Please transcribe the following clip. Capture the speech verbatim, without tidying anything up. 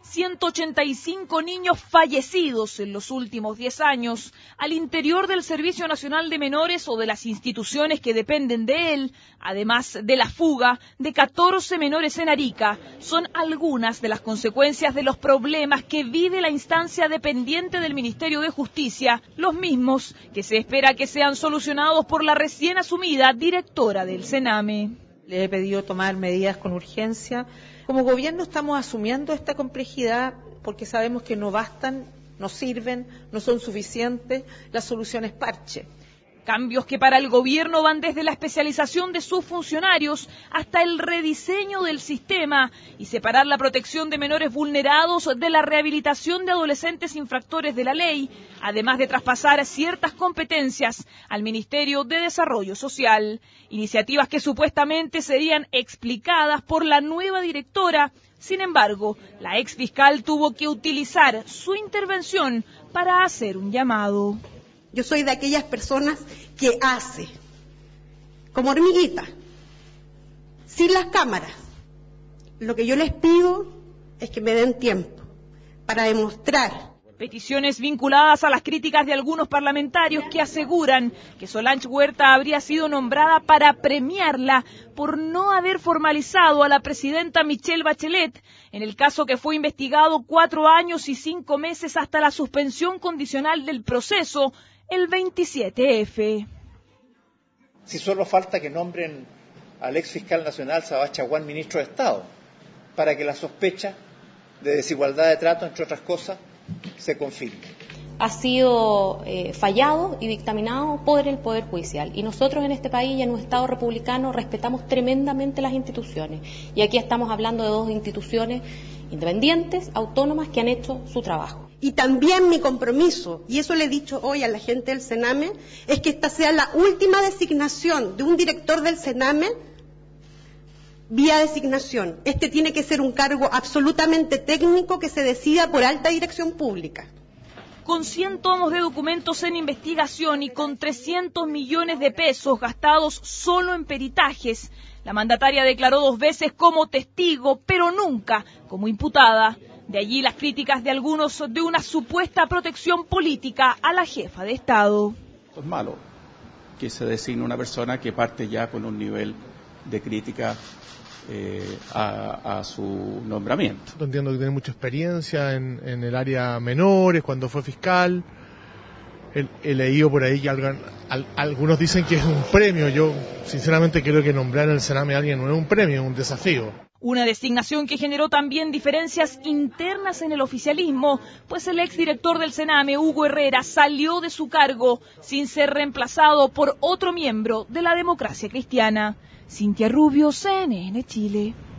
ciento ochenta y cinco niños fallecidos en los últimos diez años al interior del Servicio Nacional de Menores o de las instituciones que dependen de él, además de la fuga de catorce menores en Arica, son algunas de las consecuencias de los problemas que vive la instancia dependiente del Ministerio de Justicia, los mismos que se espera que sean solucionados por la recién asumida directora del Sename. Le he pedido tomar medidas con urgencia. Como gobierno estamos asumiendo esta complejidad porque sabemos que no bastan, no sirven, no son suficientes las soluciones parche. Cambios que para el gobierno van desde la especialización de sus funcionarios hasta el rediseño del sistema y separar la protección de menores vulnerados de la rehabilitación de adolescentes infractores de la ley, además de traspasar ciertas competencias al Ministerio de Desarrollo Social. Iniciativas que supuestamente serían explicadas por la nueva directora. Sin embargo, la exfiscal tuvo que utilizar su intervención para hacer un llamado. Yo soy de aquellas personas que hace, como hormiguita, sin las cámaras. Lo que yo les pido es que me den tiempo para demostrar. Peticiones vinculadas a las críticas de algunos parlamentarios que aseguran que Solange Huerta habría sido nombrada para premiarla por no haber formalizado a la presidenta Michelle Bachelet en el caso que fue investigado cuatro años y cinco meses hasta la suspensión condicional del proceso, el veintisiete F. Si solo falta que nombren al ex fiscal nacional Sabah Chaguán ministro de Estado, para que la sospecha de desigualdad de trato, entre otras cosas, se confirme. Ha sido eh, fallado y dictaminado por el Poder Judicial. Y nosotros en este país y en un Estado republicano respetamos tremendamente las instituciones. Y aquí estamos hablando de dos instituciones independientes, autónomas, que han hecho su trabajo. Y también mi compromiso, y eso le he dicho hoy a la gente del Sename, es que esta sea la última designación de un director del Sename vía designación. Este tiene que ser un cargo absolutamente técnico que se decida por alta dirección pública. Con cien tomos de documentos en investigación y con trescientos millones de pesos gastados solo en peritajes, la mandataria declaró dos veces como testigo, pero nunca como imputada. De allí las críticas de algunos de una supuesta protección política a la jefa de Estado. Es malo que se designe una persona que parte ya con un nivel de crítica eh, a, a su nombramiento. Entiendo que tiene mucha experiencia en, en el área menores, cuando fue fiscal. He, he leído por ahí que algan, al, algunos dicen que es un premio. Yo sinceramente creo que nombrar en el Sename a alguien no es un premio, es un desafío. Una designación que generó también diferencias internas en el oficialismo, pues el exdirector del Sename, Hugo Herrera, salió de su cargo sin ser reemplazado por otro miembro de la democracia cristiana. Cintia Rubio, C N N Chile.